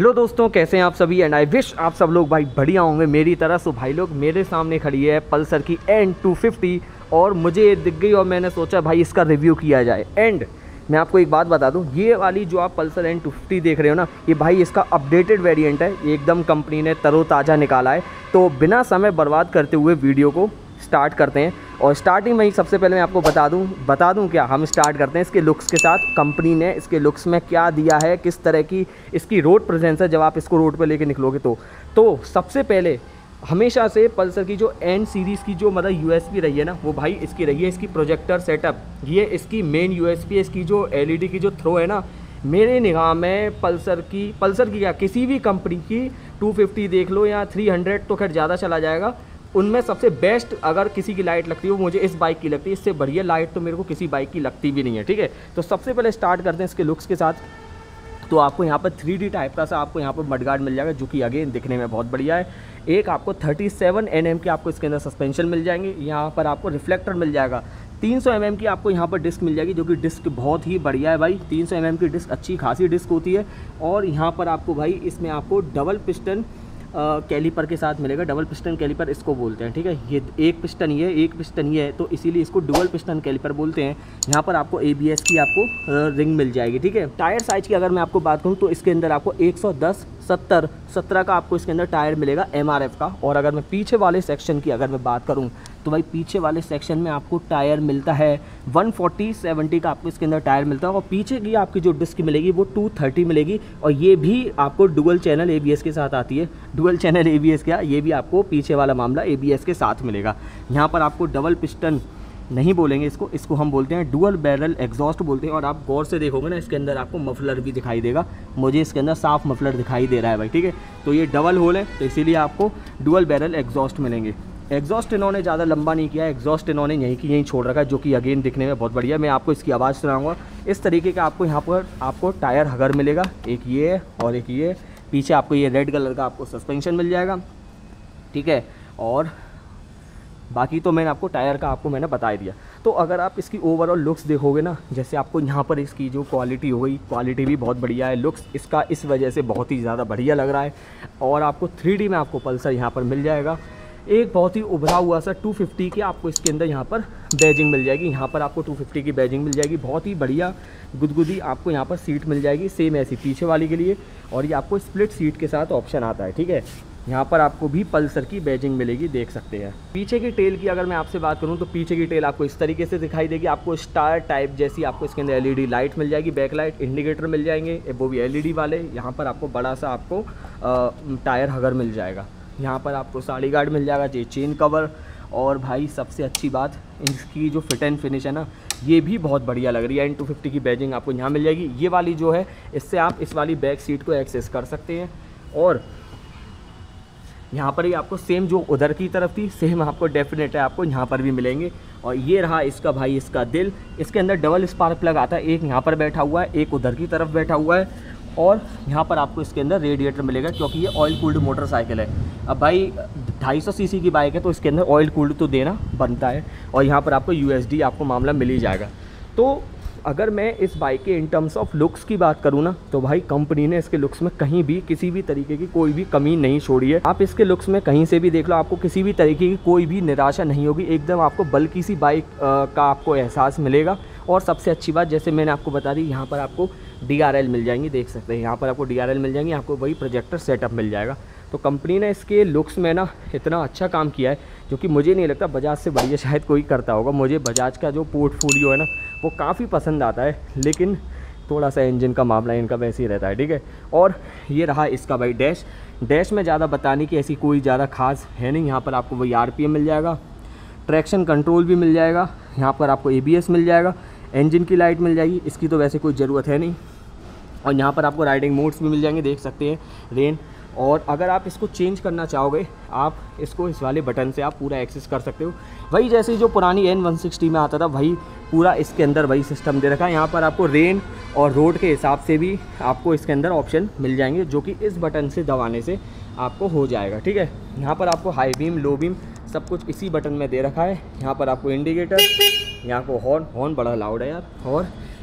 Hello दोस्तों, कैसे हैं आप सभी। एंड आई विश आप सब लोग भाई बढ़िया होंगे मेरी तरह। सो भाई लोग, मेरे सामने खड़ी है पल्सर की N250 और मुझे ये दिख गई और मैंने सोचा भाई इसका रिव्यू किया जाए। एंड मैं आपको एक बात बता दूं, ये वाली जो आप पल्सर N250 देख रहे हो ना, ये भाई इसका अपडेटेड वेरिएंट है। ये एकदम कंपनी ने तरोताज़ा निकाला है। तो बिना समय बर्बाद करते हुए वीडियो को स्टार्ट करते हैं। और स्टार्टिंग में ही सबसे पहले मैं आपको बता दूं क्या हम स्टार्ट करते हैं इसके लुक्स के साथ। कंपनी ने इसके लुक्स में क्या दिया है, किस तरह की इसकी रोड प्रेजेंस है जब आप इसको रोड पे लेके निकलोगे। तो सबसे पहले हमेशा से पल्सर की जो N सीरीज़ की जो मतलब USP रही है ना, वो भाई इसकी रही है इसकी प्रोजेक्टर सेटअप। ये इसकी मेन USP है। इसकी जो LED की जो थ्रो है ना, मेरे निगाह में पल्सर की क्या किसी भी कंपनी की 250 देख लो या 300 तो खैर ज़्यादा चला जाएगा, उनमें सबसे बेस्ट अगर किसी की लाइट लगती है वो मुझे इस बाइक की लगती है। इससे बढ़िया लाइट तो मेरे को किसी बाइक की लगती भी नहीं है। ठीक है, तो सबसे पहले स्टार्ट करते हैं इसके लुक्स के साथ। तो आपको यहाँ पर 3D टाइप का सा आपको यहाँ पर मडगार्ड मिल जाएगा, जो कि अगेन दिखने में बहुत बढ़िया है। एक आपको 37 mm के आपको इसके अंदर सस्पेंशन मिल जाएंगे। यहाँ पर आपको रिफ्लेक्टर मिल जाएगा। 300 mm की आपको यहाँ पर डिस्क मिल जाएगी, जो कि डिस्क बहुत ही बढ़िया है भाई। 300 mm की डिस्क अच्छी खासी डिस्क होती है। और यहाँ पर आपको भाई इसमें आपको डबल पिस्टन कैलिपर के साथ मिलेगा। डबल पिस्टन कैलिपर इसको बोलते हैं। ठीक है, ये एक पिस्टन ये है, तो इसीलिए इसको डुअल पिस्टन कैलिपर बोलते हैं। यहाँ पर आपको ABS की आपको रिंग मिल जाएगी। ठीक है, टायर साइज की अगर मैं आपको बात करूँ तो इसके अंदर आपको 110 17 का आपको इसके अंदर टायर मिलेगा MRF का। और अगर मैं पीछे वाले सेक्शन की अगर मैं बात करूं तो भाई पीछे वाले सेक्शन में आपको टायर मिलता है 140/70 का आपको इसके अंदर टायर मिलता है। और पीछे की आपकी जो डिस्क मिलेगी वो 230 मिलेगी। और ये भी आपको डुअल चैनल ABS के साथ आती है। डुअल चैनल ABS क्या, ये भी आपको पीछे वाला मामला ABS के साथ मिलेगा। यहाँ पर आपको डबल पिस्टन नहीं बोलेंगे इसको हम बोलते हैं डुअल बैरल एग्जॉस्ट बोलते हैं। और आप गौर से देखोगे ना, इसके अंदर आपको मफलर भी दिखाई देगा। मुझे इसके अंदर साफ मफलर दिखाई दे रहा है भाई। ठीक है, तो ये डबल होल है, तो इसीलिए आपको डुअल बैरल एग्जॉस्ट मिलेंगे। एग्जॉस्ट इन्होंने ज़्यादा लंबा नहीं किया है, एग्जॉस्ट इन्होंने यहीं छोड़ रखा है, जो कि अगेन दिखने में बहुत बढ़िया। मैं आपको इसकी आवाज़ सुनाऊंगा। इस तरीके का आपको यहाँ पर आपको टायर हगर मिलेगा, एक ये और एक ये। पीछे आपको ये रेड कलर का आपको सस्पेंशन मिल जाएगा। ठीक है, और बाकी तो मैंने आपको टायर का मैंने बता दिया। तो अगर आप इसकी ओवरऑल लुक्स देखोगे ना, जैसे आपको यहाँ पर इसकी जो क्वालिटी हो गई, क्वालिटी भी बहुत बढ़िया है। लुक्स इसका इस वजह से बहुत ही ज़्यादा बढ़िया लग रहा है। और आपको 3D में आपको पल्सर यहाँ पर मिल जाएगा। एक बहुत ही उभरा हुआ सा 250 की आपको इसके अंदर यहाँ पर बैजिंग मिल जाएगी। यहाँ पर आपको 250 की बैजिंग मिल जाएगी। बहुत ही बढ़िया गुदगुदी आपको यहाँ पर सीट मिल जाएगी, सेम ऐसी पीछे वाली के लिए। और ये आपको स्प्लिट सीट के साथ ऑप्शन आता है। ठीक है, यहाँ पर आपको भी पल्सर की बैजिंग मिलेगी, देख सकते हैं। पीछे की टेल की अगर मैं आपसे बात करूँ तो पीछे की टेल आपको इस तरीके से दिखाई देगी। आपको स्टार टाइप जैसी आपको इसके अंदर LED लाइट मिल जाएगी, बैक लाइट, इंडिकेटर मिल जाएंगे, वो भी LED वाले। यहाँ पर आपको बड़ा सा आपको टायर हगर मिल जाएगा। यहाँ पर आपको साड़ी गार्ड मिल जाएगा, चेन कवर। और भाई सबसे अच्छी बात, इसकी जो फिट एंड फिनिश है ना, ये भी बहुत बढ़िया लग रही है। N250 की बैजिंग आपको यहाँ मिल जाएगी। ये वाली जो है, इससे आप इस वाली बैक सीट को एक्सेस कर सकते हैं। और यहाँ पर ही आपको सेम जो उधर की तरफ थी, सेम आपको डेफिनेट है आपको यहाँ पर भी मिलेंगे। और ये रहा इसका भाई इसका दिल। इसके अंदर डबल स्पार्क प्लग आता है, एक यहाँ पर बैठा हुआ है, एक उधर की तरफ बैठा हुआ है। और यहाँ पर आपको इसके अंदर रेडिएटर मिलेगा, क्योंकि ये ऑयल कूल्ड मोटरसाइकिल है। अब भाई 250 सीसी की बाइक है, तो इसके अंदर ऑयल कूल्ड तो देना बनता है। और यहाँ पर आपको USD आपको मामला मिल ही जाएगा। तो अगर मैं इस बाइक के इन टर्म्स ऑफ लुक्स की बात करूँ ना, तो भाई कंपनी ने इसके लुक्स में कहीं भी किसी भी तरीके की कोई भी कमी नहीं छोड़ी है। आप इसके लुक्स में कहीं से भी देख लो, आपको किसी भी तरीके की कोई भी निराशा नहीं होगी। एकदम आपको बल्कि सी बाइक का आपको एहसास मिलेगा। और सबसे अच्छी बात, जैसे मैंने आपको बता दी, यहाँ पर आपको DRL मिल जाएंगी, देख सकते हैं। यहाँ पर आपको DRL मिल जाएंगी, आपको वही प्रोजेक्टर सेटअप मिल जाएगा। तो कंपनी ने इसके लुक्स में ना इतना अच्छा काम किया है, जो कि मुझे नहीं लगता बजाज से बढ़िया शायद कोई करता होगा। मुझे बजाज का जो पोर्टफोलियो है ना, वो काफ़ी पसंद आता है। लेकिन थोड़ा सा इंजन का मामला इनका वैसे ही रहता है। ठीक है, और ये रहा इसका भाई डैश में ज़्यादा बताने की ऐसी कोई ज़्यादा खास है नहीं। यहाँ पर आपको वही RPM मिल जाएगा, ट्रैक्शन कंट्रोल भी मिल जाएगा, यहाँ पर आपको ABS मिल जाएगा, इंजन की लाइट मिल जाएगी, इसकी तो वैसे कोई ज़रूरत है नहीं। और यहाँ पर आपको राइडिंग मोड्स भी मिल जाएंगे, देख सकते हैं, रेन। और अगर आप इसको चेंज करना चाहोगे, आप इसको इस वाले बटन से आप पूरा एक्सेस कर सकते हो। वही जैसे जो पुरानी N160 में आता था, वही पूरा इसके अंदर वही सिस्टम दे रखा है। यहाँ पर आपको रेन और रोड के हिसाब से भी आपको इसके अंदर ऑप्शन मिल जाएंगे, जो कि इस बटन से दबाने से आपको हो जाएगा। ठीक है, यहाँ पर आपको हाई बीम, लो बीम सब कुछ इसी बटन में दे रखा है। यहाँ पर आपको इंडिकेटर, यहाँ को हॉर्न बड़ा लाउड है यार। और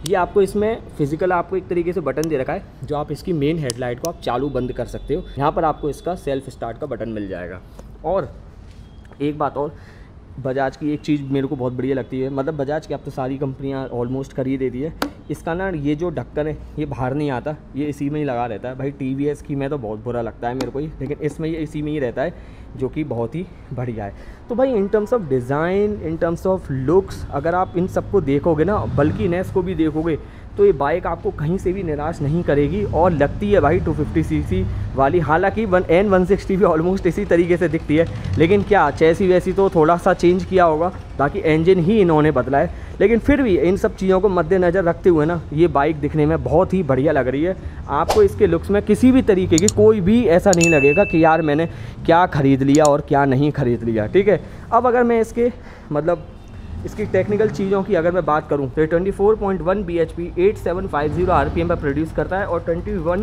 ये आपको इसमें फिजिकल आपको एक तरीके से बटन दे रखा है, जो आप इसकी मेन हेडलाइट को आप चालू बंद कर सकते हो। यहाँ पर आपको इसका सेल्फ स्टार्ट का बटन मिल जाएगा। और एक बात और, बजाज की एक चीज़ मेरे को बहुत बढ़िया लगती है, मतलब बजाज की अब तो सारी कंपनियां ऑलमोस्ट कर ही देती है, इसका ना ये जो ढक्कन है ये बाहर नहीं आता, ये इसी में ही लगा रहता है। भाई टीवीएस की में तो बहुत बुरा लगता है मेरे को ही, लेकिन इसमें ये इसी में ही रहता है, जो कि बहुत ही बढ़िया है। तो भाई in terms of design, in terms of looks, अगर आप इन सबको देखोगे ना, बल्कि नेस को भी देखोगे, तो ये बाइक आपको कहीं से भी निराश नहीं करेगी। और लगती है भाई 250 सीसी वाली, हालांकि N160 भी ऑलमोस्ट इसी तरीके से दिखती है, लेकिन क्या चैसी वैसी तो थोड़ा सा चेंज किया होगा, बाकी इंजन ही इन्होंने बदला है। लेकिन फिर भी इन सब चीज़ों को मद्देनज़र रखते हुए ना, ये बाइक दिखने में बहुत ही बढ़िया लग रही है। आपको इसके लुक्स में किसी भी तरीके की कोई भी ऐसा नहीं लगेगा कि यार मैंने क्या ख़रीद लिया और क्या नहीं ख़रीद लिया, ठीक है। अब अगर मैं इसके मतलब इसकी टेक्निकल चीज़ों की अगर मैं बात करूं, तो 24.1 bhp 8750 rpm पर प्रोड्यूस करता है, और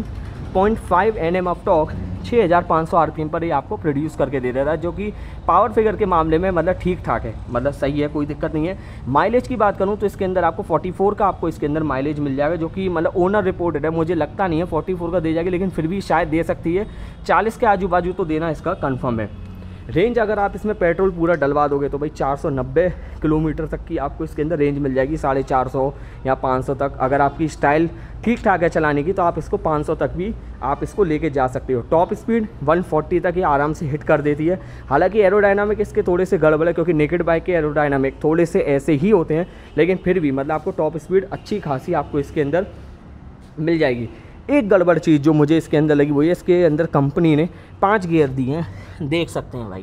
21.5 Nm ऑफ टॉर्क 6500 rpm पर ये आपको प्रोड्यूस करके दे देता है, जो कि पावर फिगर के मामले में मतलब ठीक ठाक है, मतलब सही है, कोई दिक्कत नहीं है। माइलेज की बात करूं तो इसके अंदर आपको 44 का आपको इसके अंदर माइलेज मिल जाएगा, जो कि मतलब ओनर रिपोर्टेड है, मुझे लगता नहीं है 44 का दे जाएगी, लेकिन फिर भी शायद दे सकती है। 40 के आजू बाजू तो देना इसका कन्फर्म है। रेंज अगर आप इसमें पेट्रोल पूरा डलवा दोगे तो भाई 490 किलोमीटर तक की आपको इसके अंदर रेंज मिल जाएगी, 450 या 500 तक। अगर आपकी स्टाइल ठीक ठाक है चलाने की, तो आप इसको 500 तक भी आप इसको लेके जा सकते हो। टॉप स्पीड 140 तक ये आराम से हिट कर देती है। हालांकि एरोडायनामिक इसके थोड़े से गड़बड़ है, क्योंकि नेकेड बाइक के एरोडायनामिक थोड़े से ऐसे ही होते हैं, लेकिन फिर भी मतलब आपको टॉप स्पीड अच्छी खासी आपको इसके अंदर मिल जाएगी। एक गड़बड़ चीज़ जो मुझे इसके अंदर लगी वो ये, इसके अंदर कंपनी ने 5 गियर दिए हैं, देख सकते हैं भाई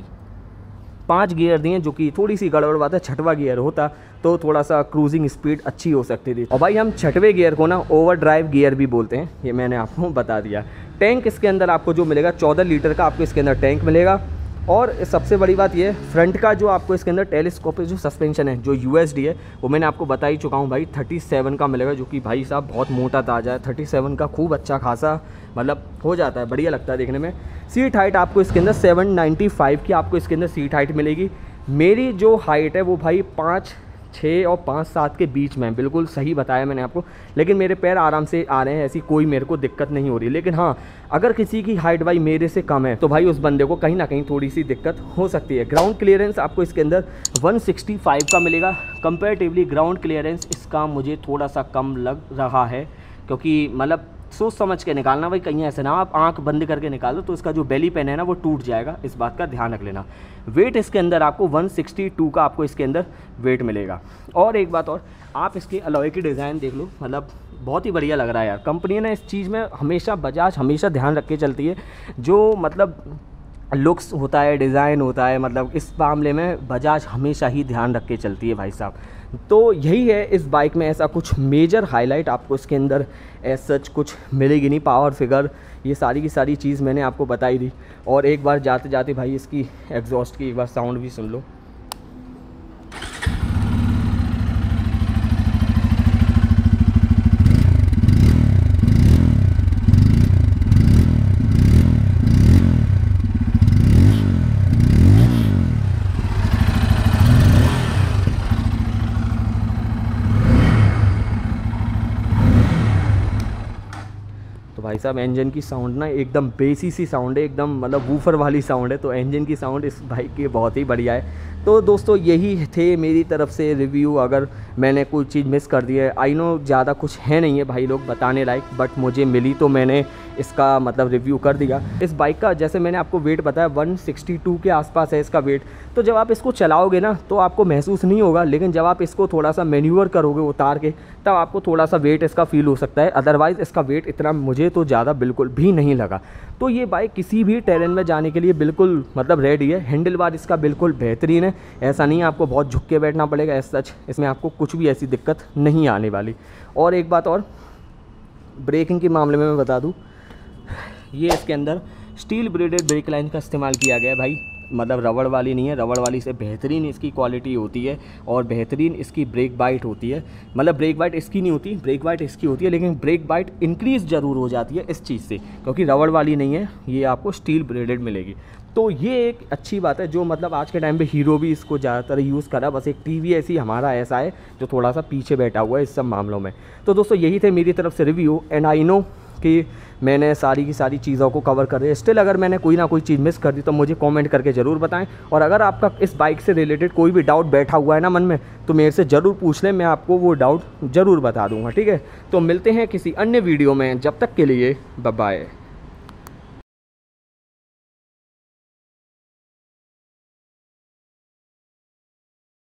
5 गियर दिए हैं, जो कि थोड़ी सी गड़बड़ बात है। 6वां गियर होता तो थोड़ा सा क्रूजिंग स्पीड अच्छी हो सकती थी। और भाई हम 6वें गियर को ना ओवर ड्राइव गियर भी बोलते हैं, ये मैंने आपको बता दिया। टैंक इसके अंदर आपको जो मिलेगा 14 लीटर का आपको इसके अंदर टैंक मिलेगा। और सबसे बड़ी बात ये, फ्रंट का जो आपको इसके अंदर टेलीस्कोपिक जो सस्पेंशन है, जो USD है, वो मैंने आपको बता ही चुका हूँ भाई 37 का मिलेगा, जो कि भाई साहब बहुत मोटा ताजा है। 37 का खूब अच्छा खासा मतलब हो जाता है, बढ़िया लगता है देखने में। सीट हाइट आपको इसके अंदर 795 की आपको इसके अंदर सीट हाइट मिलेगी। मेरी जो हाइट है वो भाई 5'6" और 5'7" के बीच में, बिल्कुल सही बताया मैंने आपको, लेकिन मेरे पैर आराम से आ रहे हैं, ऐसी कोई मेरे को दिक्कत नहीं हो रही। लेकिन हाँ, अगर किसी की हाइट भाई मेरे से कम है, तो भाई उस बंदे को कहीं ना कहीं थोड़ी सी दिक्कत हो सकती है। ग्राउंड क्लियरेंस आपको इसके अंदर 165 का मिलेगा। कंपैरेटिवली ग्राउंड क्लियरेंस इसका मुझे थोड़ा सा कम लग रहा है, क्योंकि मतलब सोच समझ के निकालना भाई, कहीं ऐसे ना आप आंख बंद करके निकाल दो तो इसका जो बेली पेन है ना वो टूट जाएगा, इस बात का ध्यान रख लेना। वेट इसके अंदर आपको 162 का आपको इसके अंदर वेट मिलेगा। और एक बात और, आप इसके अलॉय की डिज़ाइन देख लो, मतलब बहुत ही बढ़िया लग रहा है यार। कंपनी ने इस चीज़ में हमेशा, बजाज हमेशा ध्यान रख के चलती है, जो मतलब लुक्स होता है, डिज़ाइन होता है, मतलब इस मामले में बजाज हमेशा ही ध्यान रख के चलती है भाई साहब। तो यही है इस बाइक में, ऐसा कुछ मेजर हाईलाइट आपको इसके अंदर एज सच कुछ मिलेगी नहीं। पावर फिगर ये सारी की सारी चीज़ मैंने आपको बताई दी। और एक बार जाते जाते भाई इसकी एग्जॉस्ट की एक बार साउंड भी सुन लो। भाई साहब इंजन की साउंड ना एकदम बेसी सी साउंड है, एकदम मतलब वूफर वाली साउंड है। तो इंजन की साउंड इस बाइक की बहुत ही बढ़िया है। तो दोस्तों यही थे मेरी तरफ से रिव्यू। अगर मैंने कोई चीज़ मिस कर दी है, आई नो ज़्यादा कुछ है नहीं है भाई लोग बताने लायक, बट मुझे मिली तो मैंने इसका मतलब रिव्यू कर दिया। इस बाइक का जैसे मैंने आपको वेट बताया 162 के आसपास है इसका वेट। तो जब आप इसको चलाओगे ना तो आपको महसूस नहीं होगा, लेकिन जब आप इसको थोड़ा सा मैन्यूवर करोगे उतार के, तब आपको थोड़ा सा वेट इसका फील हो सकता है। अदरवाइज़ इसका वेट इतना मुझे तो ज़्यादा बिल्कुल भी नहीं लगा। तो ये बाइक किसी भी टेरेन में जाने के लिए बिल्कुल मतलब रेडी है। हैंडल बार इसका बिल्कुल बेहतरीन है, ऐसा नहीं आपको बहुत झुक के बैठना पड़ेगा। एज सच इसमें आपको कुछ भी ऐसी दिक्कत नहीं आने वाली। और एक बात और, ब्रेकिंग के मामले में मैं बता दूं, ये इसके अंदर स्टील ब्रेडेड ब्रेक लाइन का इस्तेमाल किया गया है भाई, मतलब रबड़ वाली नहीं है। रबड़ वाली से बेहतरीन इसकी क्वालिटी होती है और बेहतरीन इसकी ब्रेक बाइट होती है। मतलब ब्रेक बाइट इसकी नहीं होती, ब्रेक बाइट इसकी होती है, लेकिन ब्रेक बाइट इंक्रीज़ ज़रूर हो जाती है इस चीज़ से, क्योंकि रबड़ वाली नहीं है, ये आपको स्टील ब्रेडेड मिलेगी। तो ये एक अच्छी बात है, जो मतलब आज के टाइम पे हीरो भी इसको ज़्यादातर यूज़ करा। बस एक TVS ही हमारा ऐसा है जो थोड़ा सा पीछे बैठा हुआ है इस सब मामलों में। तो दोस्तों यही थे मेरी तरफ से रिव्यू, एंड आई नो कि मैंने सारी की सारी चीज़ों को कवर कर दिया। स्टिल अगर मैंने कोई ना कोई चीज़ मिस कर दी तो मुझे कमेंट करके ज़रूर बताएं। और अगर आपका इस बाइक से रिलेटेड कोई भी डाउट बैठा हुआ है ना मन में, तो मेरे से ज़रूर पूछ लें, मैं आपको वो डाउट ज़रूर बता दूंगा, ठीक है। तो मिलते हैं किसी अन्य वीडियो में, जब तक के लिए बाय बाय।